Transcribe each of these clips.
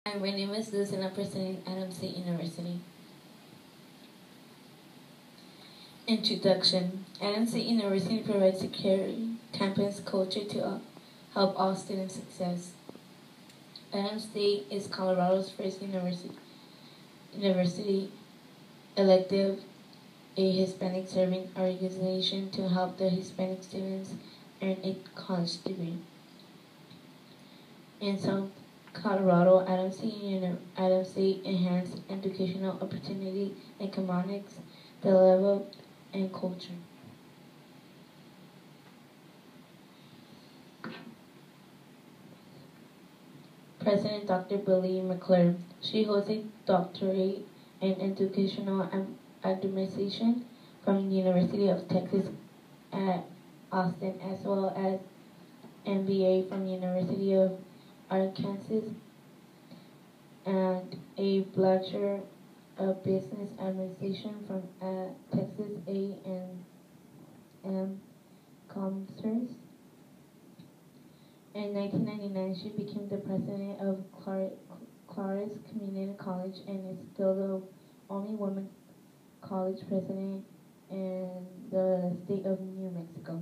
Hi, my name is Liz and I'm presenting Adams State University. Introduction. Adams State University provides a caring campus culture to help all students success. Adams State is Colorado's first university elective, a Hispanic serving organization to help the Hispanic students earn a college degree. In South Colorado, Adams State enhanced educational opportunity, economics, the level, and culture. President Dr. Billy McClure. She holds a doctorate in educational administration from the University of Texas at Austin, as well as MBA from the University of Arkansas and a Bachelor of Business Administration from Texas A&M Commerce. In 1999, she became the president of Claris Community College and is still the only woman college president in the state of New Mexico.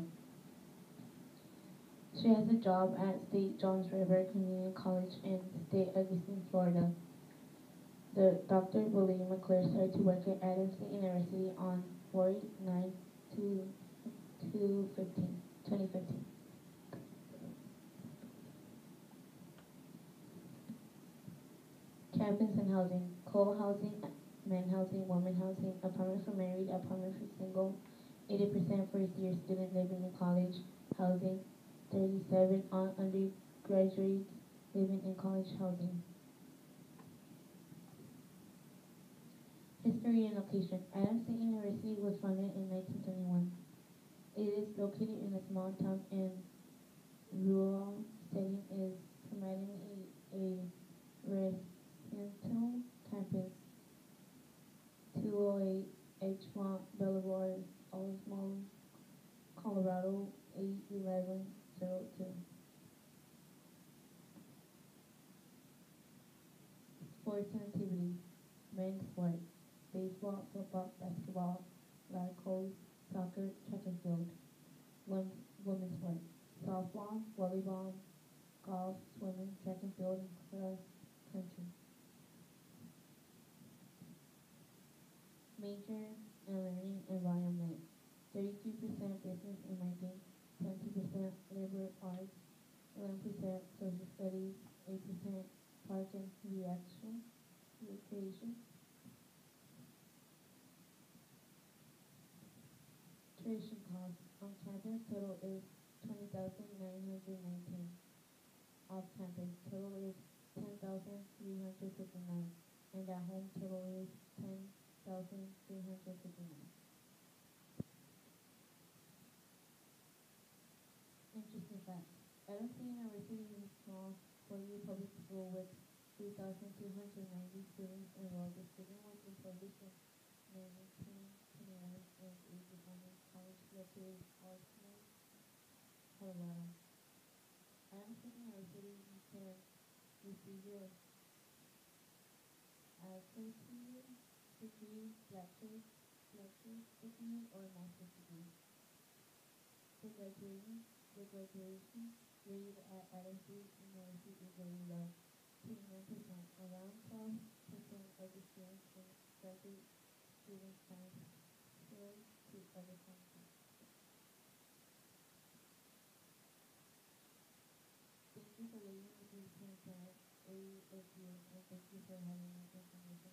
She has a job at St. John's River Community College in St. Augustine, Florida. Dr. William McClure started to work at Adams State University on 4/9/2015. Campus and housing, co-housing, men housing, women housing, apartment for married, apartment for single, 80% first-year student living in college housing, 37 on undergraduates living in college housing. History and location. Adams State University was founded in 1921. It is located in a small town in rural setting, is providing a residential campus. 208 Edgemont Boulevard, Oldsmobile, Colorado 81102. Sports and activities. Men's sport. Baseball, football, basketball, lacrosse, soccer, track and field. Women's sport. Softball, volleyball, golf, swimming, track and field, and cross country. Major and learning environment. 33% business and marketing, 20% liberal arts, 11% social studies, 8% park and recreation. Tuition cost on campus total is $20,919. Off campus total is $10,359, and at home total is $10,359. Interesting facts. Adams State University is a small four-year public school with 3,290 students enrolled. The student was established in 1921 and is the only college located in Austin, Colorado. Adams State University, you can receive your associate degree, bachelor's degree, or master's degree. The graduation rate at Adams State University is very low, 29%. Around 12% of the students in graduate students transfer to other colleges. Thank you for listening to this podcast, and thank you for having this information.